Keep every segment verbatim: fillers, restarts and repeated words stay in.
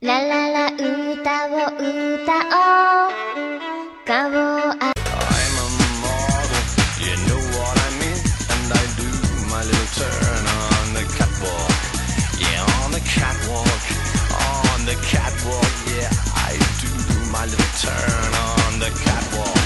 ラララ歌を歌おう顔をあ I'm a model, you know what I mean, and I do my little turn on the catwalk, yeah, on the catwalk, on the catwalk, yeah, I do my little turn on the catwalk.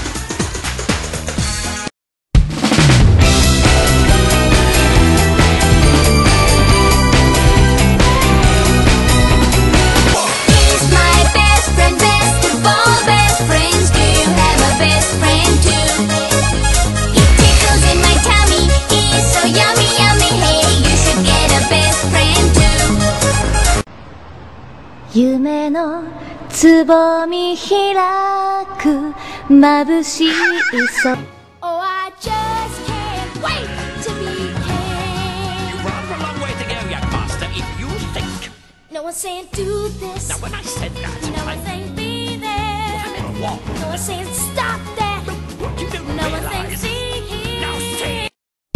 「夢のつぼみ開く眩しい空」「Oh, I just can't wait to be king」 You've rather a long way to go, young master, if you think. No one's saying do this. Now when I said that, No I one's saying be there. what? No one's saying stop that. You don't No one's saying realise. see here. Now see.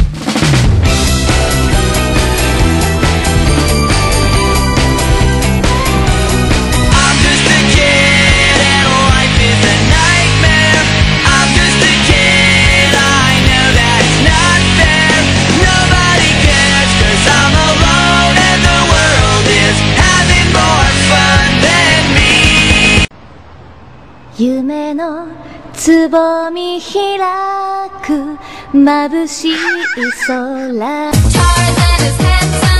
I'm just a kid and life is a nightmare. I'm just a kid, I know that's not fair. Nobody cares 'cause I'm alone and the world is having more fun than me. 夢のつぼみ開く眩しい空 Tarzan is handsome